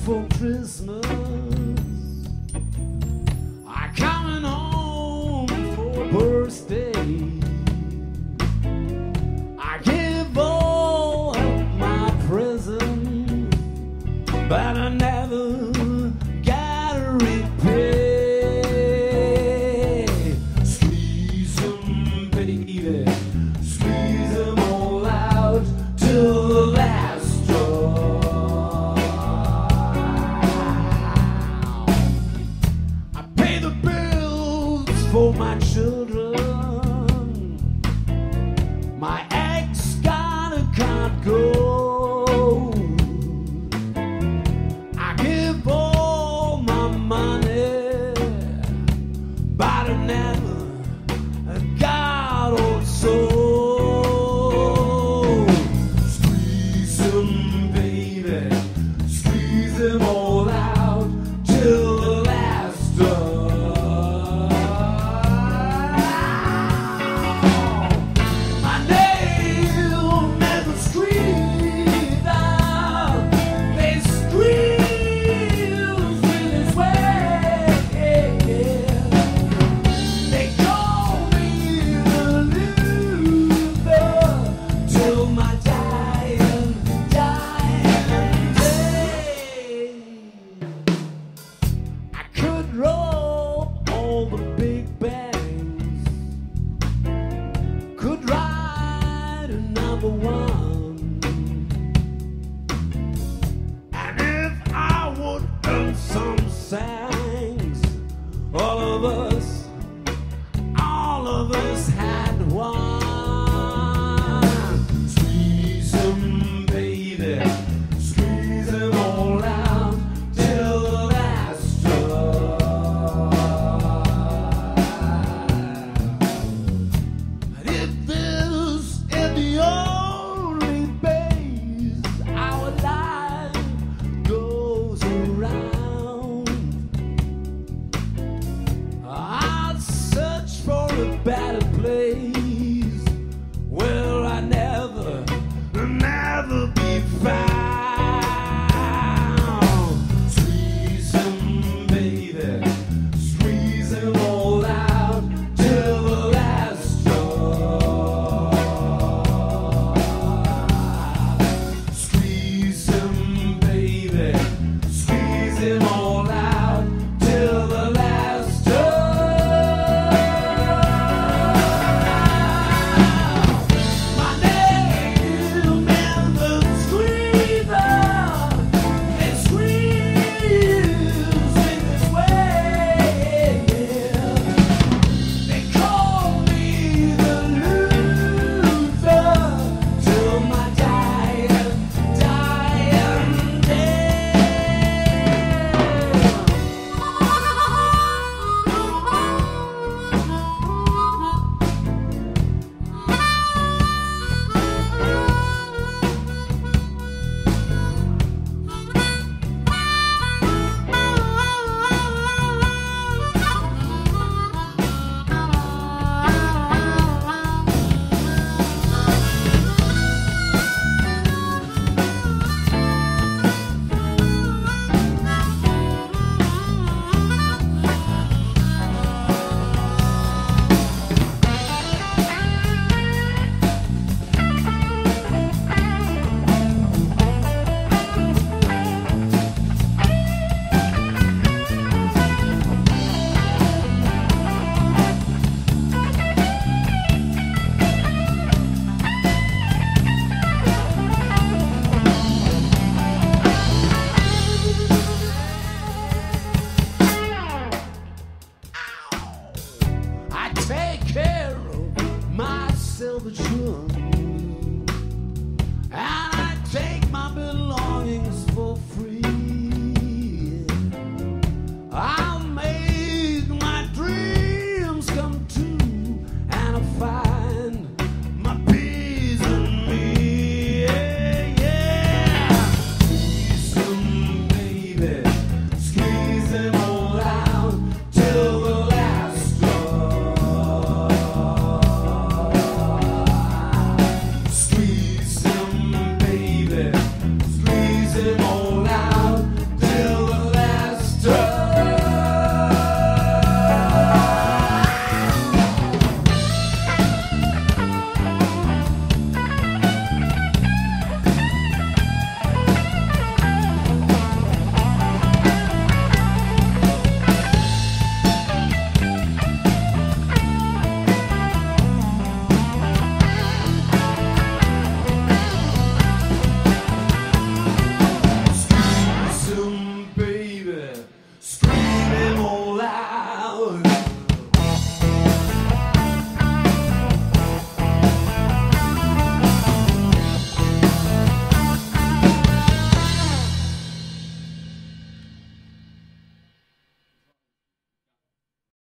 for Christmas. I coming home for birthday. I give all of my presents, but I never got a repay. Squeeze them, baby, squeeze them all out till the last drop. I pay the bills for my children. My ex gotta can't go. I give all my money, but I never got old soul. Squeeze them, baby, squeeze them all out till the last drop. My nail never squeezed out. They squeeze really sweat. They call me the loser till my dying day. I could roll all the big bands, could ride a number one, and if I would earn some sangs, all of us had one. Squeeze them, baby, squeeze them all out till the last drop. And if this is the only base our life goes around, I'll search for a